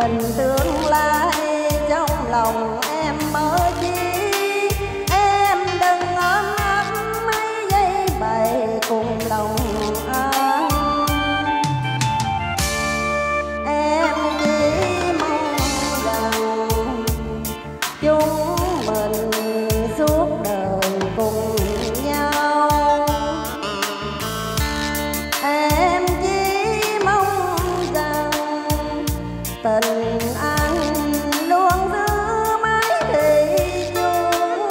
mình tương lai trong lòng em mơ chi. Em đừng ôm ấp mấy giây bày cùng lòng anh. Em chỉ mong rằng chúng mình suốt đời cùng nhau. Em chỉ mong rằng tình anh luôn giữ mãi thủy chung.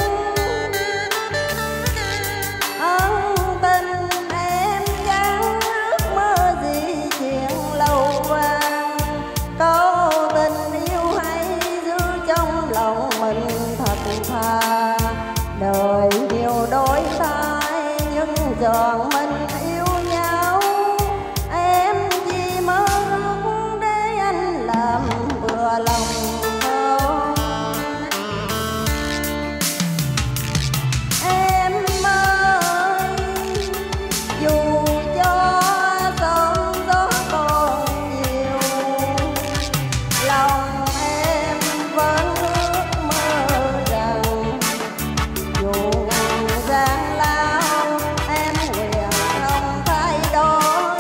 Ân tình em gắn ước mơ gì chuyện lâu vàng. Câu tình yêu hãy giữ trong lòng mình thật thà. Đời nhiều đổi thay nhưng chọn mình yêu nhau. Em chỉ mơ ước để anh làm vừa lòng không. Em ơi, dù cho sóng gió còn nhiều, lòng em vẫn ước mơ rằng dù gian lao em nguyện không thay đổi.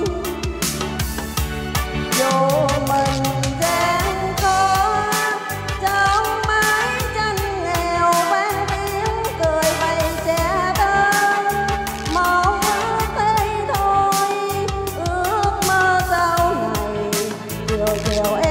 Dù mình gian khó trong mái tranh nghèo vang tiếng cười bày trẻ thơ. Mong ước thế thôi, ước mơ sau này chiều chiều